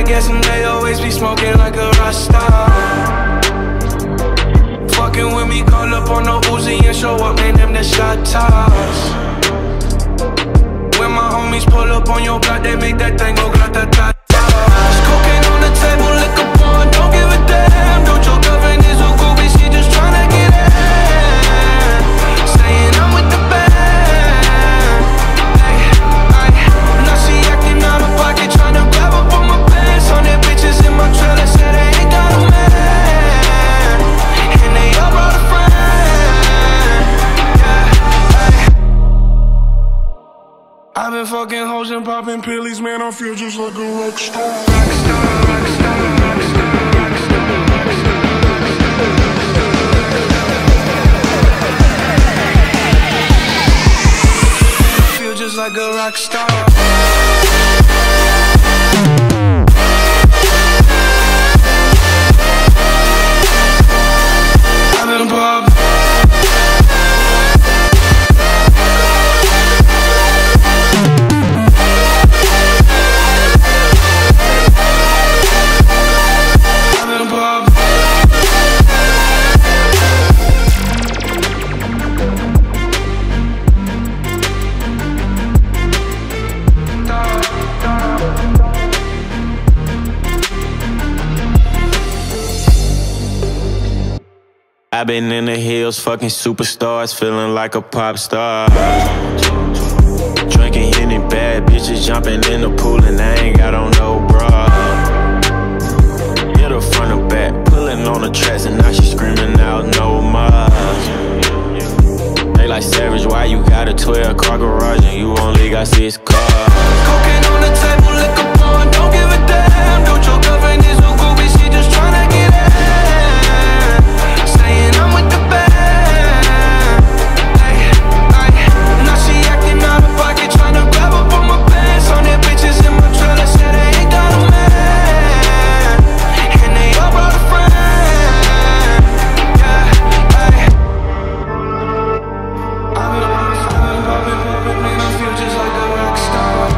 guess and they always be smoking like a Rasta. Fucking with me, call up on the Uzi and show up, man, them the shot toss. When my homies pull up on your block, they make that thing go grata-ta-ta. Cocaine on the table, liquor porn, don't give a damn. Don't your girlfriend is a groupie, she just tryna get in. Saying I'm with the band. Now she acting out of pocket, tryna grab up on my pants. 100 bitches in my trailer, say they ain't got a man, and they all brought a friend. I've been fucking hoes and popping pillies, man, I feel just like a rock star. I feel just like a rock star. I've been popping. I've been in the hills, fucking superstars, feeling like a pop star. Drinking Henny, bad bitches jumping in the pool, and I ain't got on no bra. Hit her front or back, pulling on the tracks, and now she screaming out no more. They like, Savage, why you got a 12-car garage and you only got 6 cars? Cocaine on the table, liquor porn, don't give a damn. Don't your girlfriend is a groupie, she just tryna get in. Saying I'm with the band. Now she acting out of pocket, tryna grab up on my pants. 100 bitches in my trailer, say they ain't got a man, and they all brought a friend. I've been popping, man, I feel just like a rock star.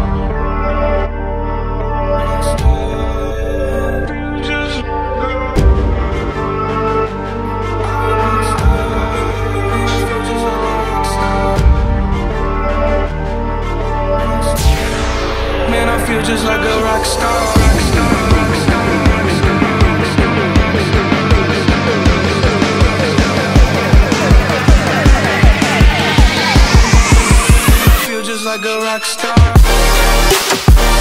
Man, I feel just like a rock star. I feel just like a rock star.